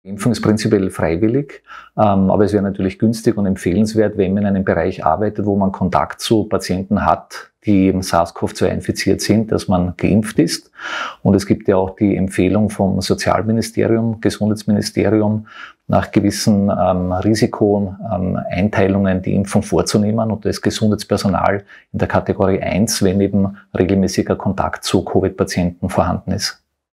Die Impfung ist prinzipiell freiwillig, aber es wäre natürlich günstig und empfehlenswert, wenn man in einem Bereich arbeitet, wo man Kontakt zu Patienten hat, die eben SARS-CoV-2 infiziert sind, dass man geimpft ist. Und es gibt ja auch die Empfehlung vom Sozialministerium, Gesundheitsministerium, nach gewissen Risikoeinteilungen die Impfung vorzunehmen und das Gesundheitspersonal in der Kategorie 1, wenn eben regelmäßiger Kontakt zu Covid-Patienten vorhanden ist.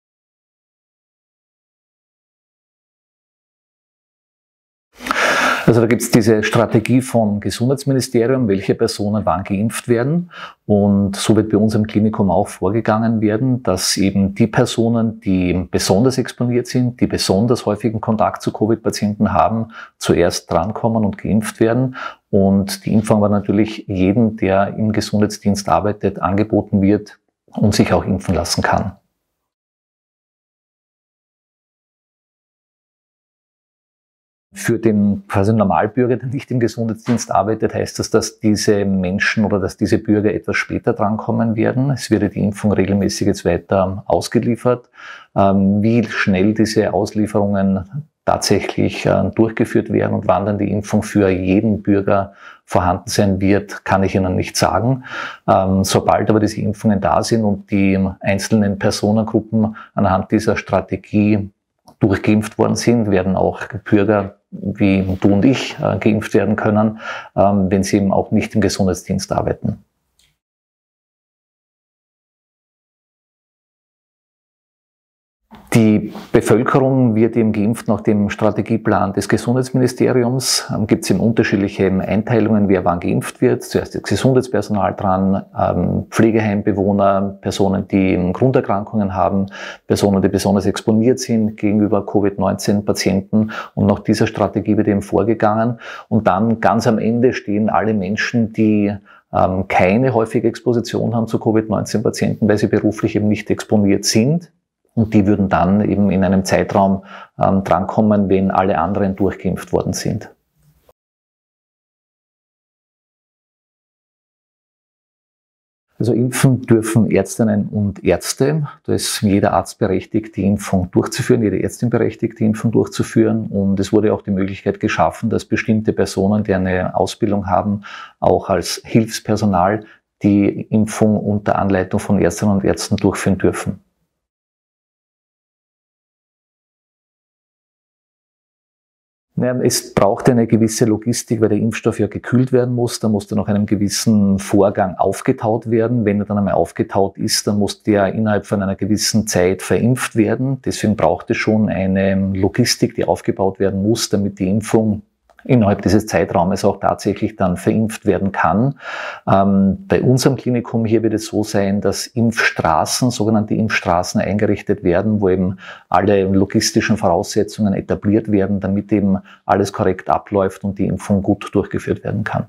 Also da gibt es diese Strategie vom Gesundheitsministerium, welche Personen wann geimpft werden. Und so wird bei uns im Klinikum auch vorgegangen werden, dass eben die Personen, die besonders exponiert sind, die besonders häufigen Kontakt zu Covid-Patienten haben, zuerst drankommen und geimpft werden. Und die Impfung war natürlich jedem, der im Gesundheitsdienst arbeitet, angeboten wird und sich auch impfen lassen kann. Für den quasi Normalbürger, der nicht im Gesundheitsdienst arbeitet, heißt das, dass diese Menschen oder dass diese Bürger etwas später drankommen werden. Es wird die Impfung regelmäßig jetzt weiter ausgeliefert. Wie schnell diese Auslieferungen tatsächlich durchgeführt werden und wann dann die Impfung für jeden Bürger vorhanden sein wird, kann ich Ihnen nicht sagen. Sobald aber diese Impfungen da sind und die einzelnen Personengruppen anhand dieser Strategie durchgeimpft worden sind, werden auch Bürger wie du und ich geimpft werden können, wenn sie eben auch nicht im Gesundheitsdienst arbeiten. Die Bevölkerung wird eben geimpft nach dem Strategieplan des Gesundheitsministeriums. Gibt es eben unterschiedliche Einteilungen, wer wann geimpft wird. Zuerst das Gesundheitspersonal dran, Pflegeheimbewohner, Personen, die Grunderkrankungen haben, Personen, die besonders exponiert sind gegenüber Covid-19-Patienten. Und nach dieser Strategie wird eben vorgegangen. Und dann ganz am Ende stehen alle Menschen, die keine häufige Exposition haben zu Covid-19-Patienten, weil sie beruflich eben nicht exponiert sind. Und die würden dann eben in einem Zeitraum drankommen, wenn alle anderen durchgeimpft worden sind. Also impfen dürfen Ärztinnen und Ärzte. Da ist jeder Arzt berechtigt, die Impfung durchzuführen, jede Ärztin berechtigt, die Impfung durchzuführen. Und es wurde auch die Möglichkeit geschaffen, dass bestimmte Personen, die eine Ausbildung haben, auch als Hilfspersonal die Impfung unter Anleitung von Ärztinnen und Ärzten durchführen dürfen. Naja, es braucht eine gewisse Logistik, weil der Impfstoff ja gekühlt werden muss. Da muss er nach einem gewissen Vorgang aufgetaut werden. Wenn er dann einmal aufgetaut ist, dann muss der innerhalb von einer gewissen Zeit verimpft werden. Deswegen braucht es schon eine Logistik, die aufgebaut werden muss, damit die Impfung innerhalb dieses Zeitraumes auch tatsächlich dann verimpft werden kann. Bei unserem Klinikum hier wird es so sein, dass Impfstraßen, sogenannte Impfstraßen eingerichtet werden, wo eben alle logistischen Voraussetzungen etabliert werden, damit eben alles korrekt abläuft und die Impfung gut durchgeführt werden kann.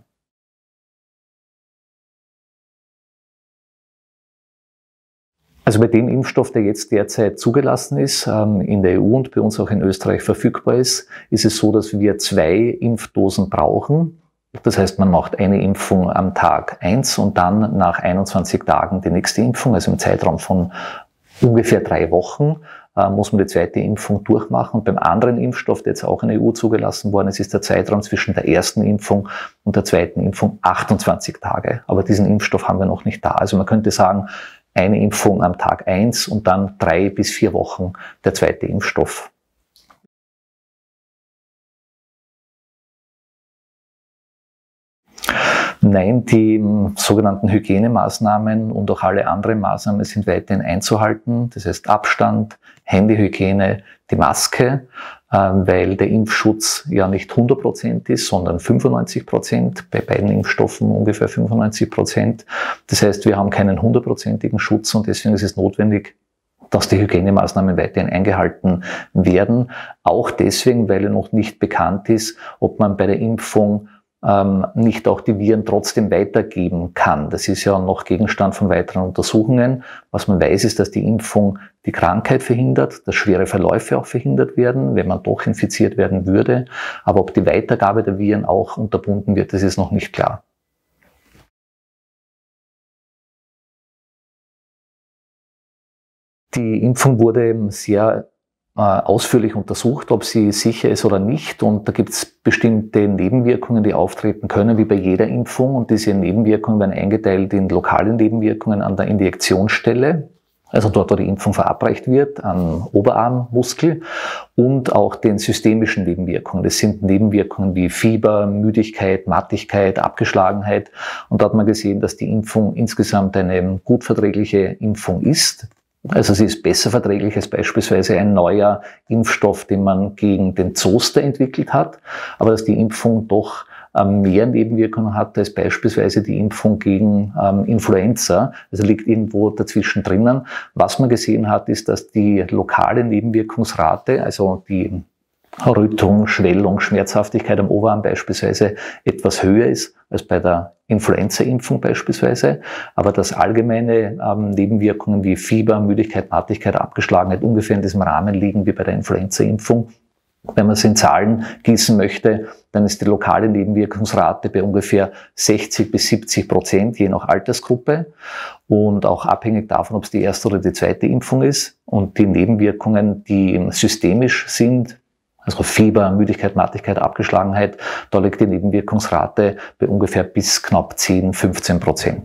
Also bei dem Impfstoff, der jetzt derzeit zugelassen ist, in der EU und bei uns auch in Österreich verfügbar ist, ist es so, dass wir 2 Impfdosen brauchen. Das heißt, man macht eine Impfung am Tag 1 und dann nach 21 Tagen die nächste Impfung, also im Zeitraum von ungefähr 3 Wochen muss man die zweite Impfung durchmachen. Und beim anderen Impfstoff, der jetzt auch in der EU zugelassen worden ist, ist der Zeitraum zwischen der ersten Impfung und der zweiten Impfung 28 Tage. Aber diesen Impfstoff haben wir noch nicht da. Also man könnte sagen, eine Impfung am Tag 1 und dann 3 bis 4 Wochen der zweite Impfstoff. Nein, die sogenannten Hygienemaßnahmen und auch alle anderen Maßnahmen sind weiterhin einzuhalten. Das heißt Abstand, Händehygiene, die Maske, weil der Impfschutz ja nicht 100% ist, sondern 95%, bei beiden Impfstoffen ungefähr 95%. Das heißt, wir haben keinen 100%igen Schutz und deswegen ist es notwendig, dass die Hygienemaßnahmen weiterhin eingehalten werden. Auch deswegen, weil noch nicht bekannt ist, ob man bei der Impfung nicht auch die Viren trotzdem weitergeben kann. Das ist ja noch Gegenstand von weiteren Untersuchungen. Was man weiß, ist, dass die Impfung die Krankheit verhindert, dass schwere Verläufe auch verhindert werden, wenn man doch infiziert werden würde. Aber ob die Weitergabe der Viren auch unterbunden wird, das ist noch nicht klar. Die Impfung wurde sehr ausführlich untersucht, ob sie sicher ist oder nicht. Und da gibt es bestimmte Nebenwirkungen, die auftreten können, wie bei jeder Impfung. Und diese Nebenwirkungen werden eingeteilt in lokale Nebenwirkungen an der Injektionsstelle, also dort, wo die Impfung verabreicht wird, am Oberarmmuskel, und auch den systemischen Nebenwirkungen. Das sind Nebenwirkungen wie Fieber, Müdigkeit, Mattigkeit, Abgeschlagenheit. Und da hat man gesehen, dass die Impfung insgesamt eine gut verträgliche Impfung ist. Also sie ist besser verträglich als beispielsweise ein neuer Impfstoff, den man gegen den Zoster entwickelt hat, aber dass die Impfung doch mehr Nebenwirkungen hat als beispielsweise die Impfung gegen Influenza. Also liegt irgendwo dazwischen drinnen. Was man gesehen hat, ist, dass die lokale Nebenwirkungsrate, also die Rötung, Schwellung, Schmerzhaftigkeit am Oberarm beispielsweise etwas höher ist als bei der Influenza-Impfung beispielsweise, aber dass allgemeine Nebenwirkungen wie Fieber, Müdigkeit, Mattigkeit, Abgeschlagenheit ungefähr in diesem Rahmen liegen wie bei der Influenza-Impfung. Wenn man es in Zahlen gießen möchte, dann ist die lokale Nebenwirkungsrate bei ungefähr 60 bis 70%, je nach Altersgruppe und auch abhängig davon, ob es die erste oder die zweite Impfung ist. Und die Nebenwirkungen, die systemisch sind, also Fieber, Müdigkeit, Mattigkeit, Abgeschlagenheit, da liegt die Nebenwirkungsrate bei ungefähr bis knapp 10-15%.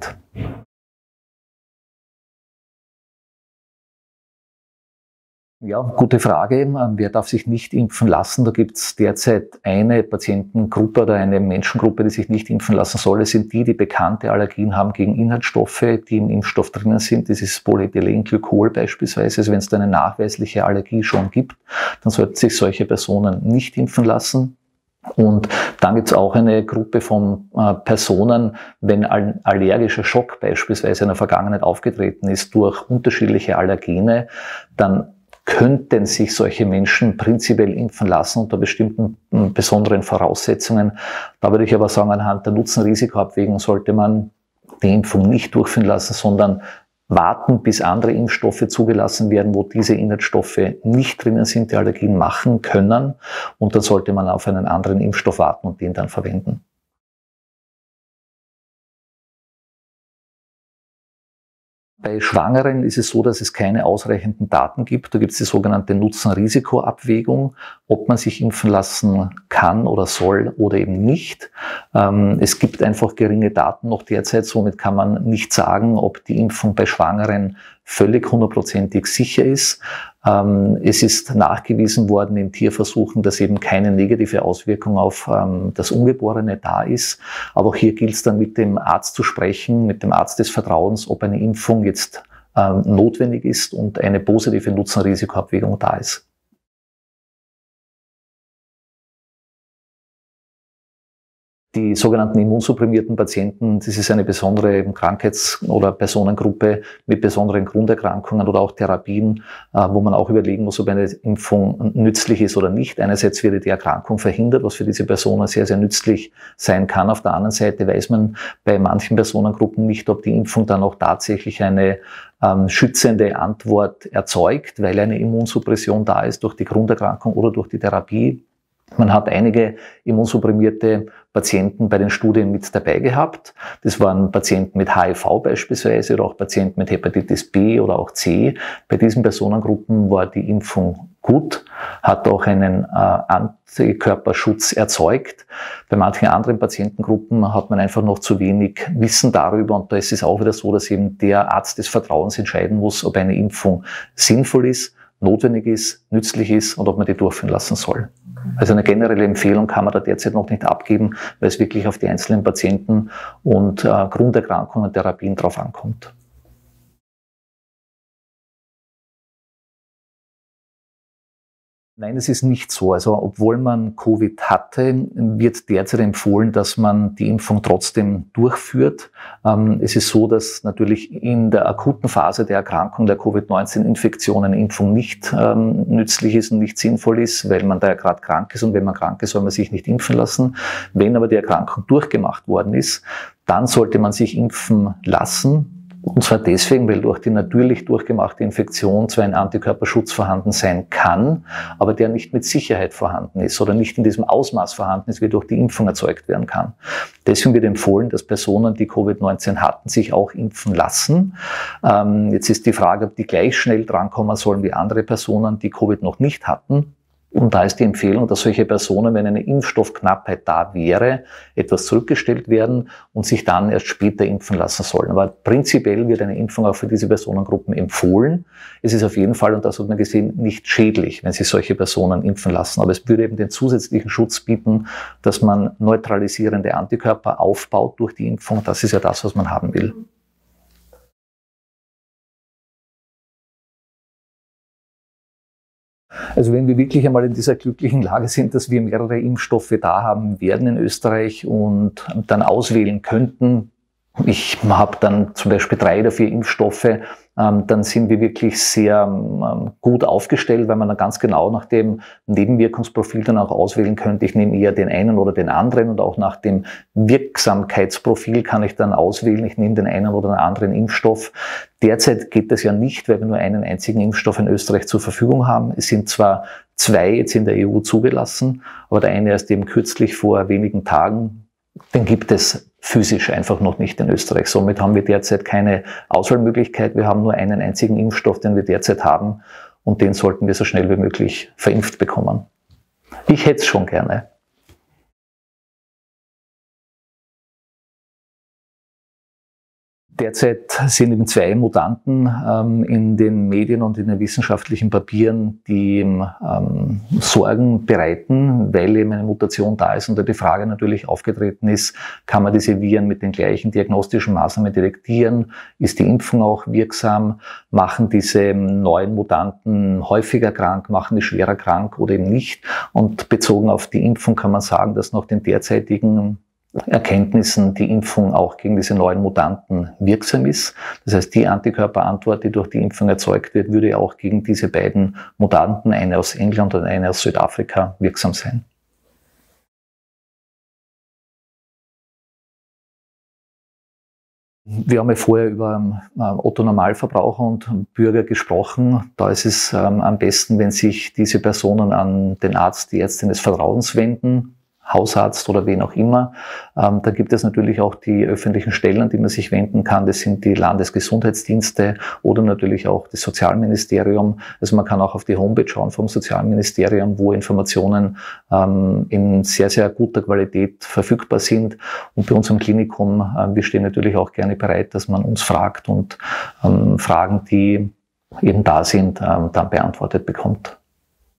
Ja, gute Frage. Wer darf sich nicht impfen lassen? Da gibt es derzeit eine Patientengruppe oder eine Menschengruppe, die sich nicht impfen lassen soll. Es sind die bekannte Allergien haben gegen Inhaltsstoffe, die im Impfstoff drinnen sind. Das ist Polyethylenglykol beispielsweise. Also wenn es da eine nachweisliche Allergie schon gibt, dann sollten sich solche Personen nicht impfen lassen. Und dann gibt es auch eine Gruppe von Personen, wenn ein allergischer Schock beispielsweise in der Vergangenheit aufgetreten ist durch unterschiedliche Allergene, dann könnten sich solche Menschen prinzipiell impfen lassen unter bestimmten besonderen Voraussetzungen. Da würde ich aber sagen, anhand der Nutzen-Risiko-Abwägung sollte man die Impfung nicht durchführen lassen, sondern warten, bis andere Impfstoffe zugelassen werden, wo diese Inhaltsstoffe nicht drinnen sind, die Allergien machen können. Und dann sollte man auf einen anderen Impfstoff warten und den dann verwenden. Bei Schwangeren ist es so, dass es keine ausreichenden Daten gibt. Da gibt es die sogenannte Nutzen-Risiko-Abwägung, ob man sich impfen lassen kann oder soll oder eben nicht. Es gibt einfach geringe Daten noch derzeit, somit kann man nicht sagen, ob die Impfung bei Schwangeren völlig hundertprozentig sicher ist. Es ist nachgewiesen worden in Tierversuchen, dass eben keine negative Auswirkung auf das Ungeborene da ist. Aber auch hier gilt es dann mit dem Arzt zu sprechen, mit dem Arzt des Vertrauens, ob eine Impfung jetzt notwendig ist und eine positive Nutzen-Risiko-Abwägung da ist. Die sogenannten immunsupprimierten Patienten, das ist eine besondere Krankheits- oder Personengruppe mit besonderen Grunderkrankungen oder auch Therapien, wo man auch überlegen muss, ob eine Impfung nützlich ist oder nicht. Einerseits wird die Erkrankung verhindert, was für diese Personen sehr, sehr nützlich sein kann. Auf der anderen Seite weiß man bei manchen Personengruppen nicht, ob die Impfung dann auch tatsächlich eine schützende Antwort erzeugt, weil eine Immunsuppression da ist durch die Grunderkrankung oder durch die Therapie. Man hat einige immunsupprimierte Patienten bei den Studien mit dabei gehabt. Das waren Patienten mit HIV beispielsweise oder auch Patienten mit Hepatitis B oder auch C. Bei diesen Personengruppen war die Impfung gut, hat auch einen Antikörperschutz erzeugt. Bei manchen anderen Patientengruppen hat man einfach noch zu wenig Wissen darüber und da ist es auch wieder so, dass eben der Arzt des Vertrauens entscheiden muss, ob eine Impfung sinnvoll ist, notwendig ist, nützlich ist und ob man die durchführen lassen soll. Also eine generelle Empfehlung kann man da derzeit noch nicht abgeben, weil es wirklich auf die einzelnen Patienten und Grunderkrankungen und Therapien drauf ankommt. Nein, es ist nicht so. Also obwohl man Covid hatte, wird derzeit empfohlen, dass man die Impfung trotzdem durchführt. Es ist so, dass natürlich in der akuten Phase der Erkrankung der Covid-19-Infektion eine Impfung nicht nützlich ist und nicht sinnvoll ist, weil man da ja gerade krank ist und wenn man krank ist, soll man sich nicht impfen lassen. Wenn aber die Erkrankung durchgemacht worden ist, dann sollte man sich impfen lassen. Und zwar deswegen, weil durch die natürlich durchgemachte Infektion zwar ein Antikörperschutz vorhanden sein kann, aber der nicht mit Sicherheit vorhanden ist oder nicht in diesem Ausmaß vorhanden ist, wie durch die Impfung erzeugt werden kann. Deswegen wird empfohlen, dass Personen, die Covid-19 hatten, sich auch impfen lassen. Jetzt ist die Frage, ob die gleich schnell drankommen sollen wie andere Personen, die Covid noch nicht hatten. Und da ist die Empfehlung, dass solche Personen, wenn eine Impfstoffknappheit da wäre, etwas zurückgestellt werden und sich dann erst später impfen lassen sollen. Aber prinzipiell wird eine Impfung auch für diese Personengruppen empfohlen. Es ist auf jeden Fall, und das hat man gesehen, nicht schädlich, wenn sich solche Personen impfen lassen. Aber es würde eben den zusätzlichen Schutz bieten, dass man neutralisierende Antikörper aufbaut durch die Impfung. Das ist ja das, was man haben will. Also wenn wir wirklich einmal in dieser glücklichen Lage sind, dass wir mehrere Impfstoffe da haben werden in Österreich und dann auswählen könnten, ich habe dann zum Beispiel 3 oder 4 Impfstoffe, dann sind wir wirklich sehr gut aufgestellt, weil man dann ganz genau nach dem Nebenwirkungsprofil dann auch auswählen könnte. Ich nehme eher den einen oder den anderen und auch nach dem Wirksamkeitsprofil kann ich dann auswählen, ich nehme den einen oder den anderen Impfstoff. Derzeit geht das ja nicht, weil wir nur einen einzigen Impfstoff in Österreich zur Verfügung haben. Es sind zwar 2 jetzt in der EU zugelassen, aber der eine erst eben kürzlich vor wenigen Tagen. Den gibt es physisch einfach noch nicht in Österreich. Somit haben wir derzeit keine Auswahlmöglichkeit. Wir haben nur einen einzigen Impfstoff, den wir derzeit haben und den sollten wir so schnell wie möglich verimpft bekommen. Ich hätte es schon gerne. Derzeit sind eben 2 Mutanten in den Medien und in den wissenschaftlichen Papieren, die Sorgen bereiten, weil eben eine Mutation da ist und da die Frage natürlich aufgetreten ist, kann man diese Viren mit den gleichen diagnostischen Maßnahmen detektieren? Ist die Impfung auch wirksam? Machen diese neuen Mutanten häufiger krank? Machen die schwerer krank oder eben nicht? Und bezogen auf die Impfung kann man sagen, dass nach den derzeitigen Erkenntnissen die Impfung auch gegen diese neuen Mutanten wirksam ist. Das heißt, die Antikörperantwort, die durch die Impfung erzeugt wird, würde auch gegen diese beiden Mutanten, eine aus England und eine aus Südafrika, wirksam sein. Wir haben ja vorher über Otto-Normalverbraucher und Bürger gesprochen. Da ist es am besten, wenn sich diese Personen an den Arzt, die Ärztin des Vertrauens wenden, Hausarzt oder wen auch immer. Da gibt es natürlich auch die öffentlichen Stellen, an die man sich wenden kann. Das sind die Landesgesundheitsdienste oder natürlich auch das Sozialministerium. Also man kann auch auf die Homepage schauen vom Sozialministerium, wo Informationen in sehr, sehr guter Qualität verfügbar sind. Und bei uns im Klinikum, wir stehen natürlich auch gerne bereit, dass man uns fragt und Fragen, die eben da sind, dann beantwortet bekommt.